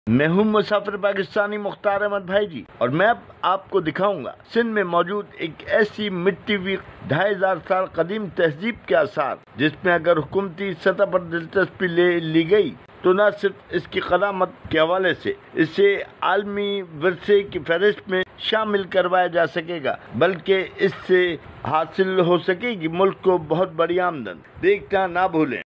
मैं हूं मुसाफिर पाकिस्तानी मुख्तार अहमद भाई जी, और मैं अब आपको दिखाऊंगा सिंध में मौजूद एक ऐसी मिट्टी हुई 2500 साल कदीम तहजीब के आसार, जिसमें अगर हुकूमती सतह पर दिलचस्पी ले ली गई तो न सिर्फ इसकी क़दामत के हवाले से इसे आलमी विरसे की फहरिस्त में शामिल करवाया जा सकेगा, बल्कि इससे हासिल हो सकेगी मुल्क को बहुत बड़ी आमदन। देखना ना भूलें।